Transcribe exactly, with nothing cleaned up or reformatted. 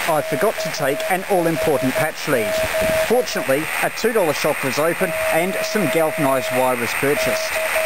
I forgot to take an all-important patch lead. Fortunately, a two dollar shop was open and some galvanised wire was purchased.